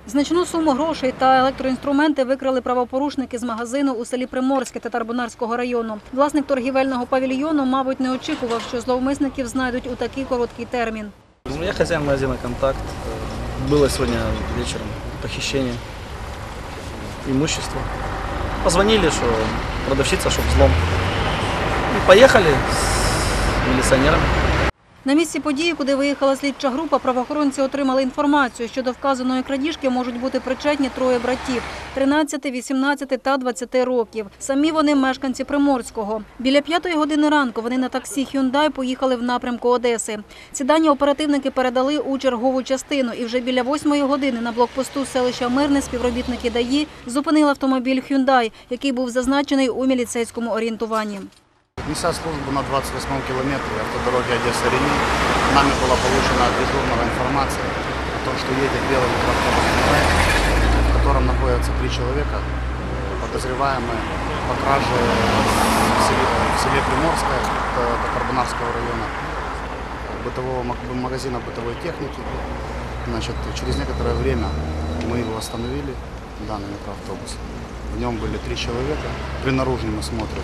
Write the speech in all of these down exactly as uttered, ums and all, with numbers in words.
Значну суму грошей та електроінструменти викрали правопорушники з магазину у селі Приморське Татарбунарського району. Власник торгівельного павільйону, мабуть, не очікував, що зловмисників знайдуть у такий короткий термін. Я хозяин магазина «Контакт». Было сегодня вечером похищение имущества. Позвонили, что продавщица, что взлом. И поехали с милиционерами. На місці події, куди виїхала слідча група, правоохоронці отримали інформацію, що до вказаної крадіжки можуть бути причетні троє братів – тринадцяти, вісімнадцяти та двадцяти років. Самі вони – мешканці Приморського. Біля п'ятої години ранку вони на таксі «Хюндай» поїхали в напрямку Одеси. Ці дані оперативники передали у чергову частину. І вже біля восьмої години на блокпосту селища Мирне співробітники ДАІ зупинили автомобіль «Хюндай», який був зазначений у міліцейському орієнтуванні. Неся службу на двадцать восьмом километре автодороги Одесса-Рени, нами была получена от дежурного информация о том, что едет белый микроавтобус, в котором находятся три человека, подозреваемые по краже в селе, в селе Приморское Татарбунарского района, бытового магазина бытовой техники. Значит, через некоторое время мы его остановили, данный микроавтобус. В нем были три человека. При наружном осмотре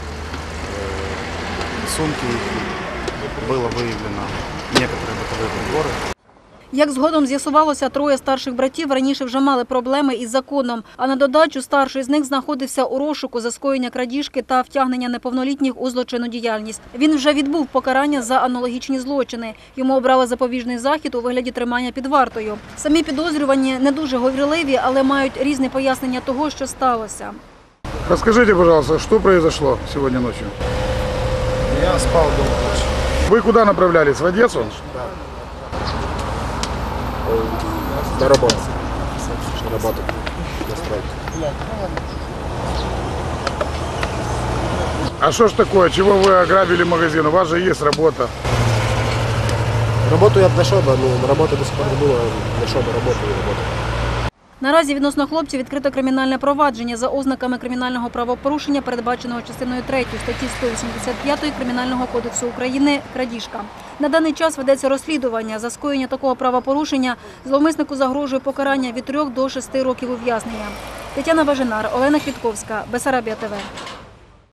сумки было выявлено некоторые бытовые приборы. Як згодом з'ясувалося, троє старших братів раніше вже мали проблеми із законом. А на додачу старший з них знаходився у розшуку за скоєння крадіжки та втягнення неповнолітніх у злочинну діяльність. Він вже відбув покарання за аналогічні злочини. Йому обрали запобіжний захід у вигляді тримання під вартою. Самі підозрювані не дуже говорливі, але мають різне пояснення того, що сталося. Расскажите, пожалуйста, что произошло сегодня ночью? Я спал дома ночью. Вы куда направлялись? В Одессу? Да. На работу. На работу. На стройку. А что ж такое? Чего вы ограбили магазин? У вас же есть работа. Работу я нашел бы, но на работу до сих пор не было. Нашел бы работу и работу. Наразі відносно хлопців відкрито кримінальне провадження за ознаками кримінального правопорушення, передбаченого частиною третьою статті сто вісімдесят п'ять Кримінального кодексу України «Крадіжка». На даний час ведеться розслідування. За скоєння такого правопорушення зловмиснику загрожує покарання від трьох до шести років ув'язнення. Тетяна Бажанар, Олена Квітковська, Бессарабія ТВ.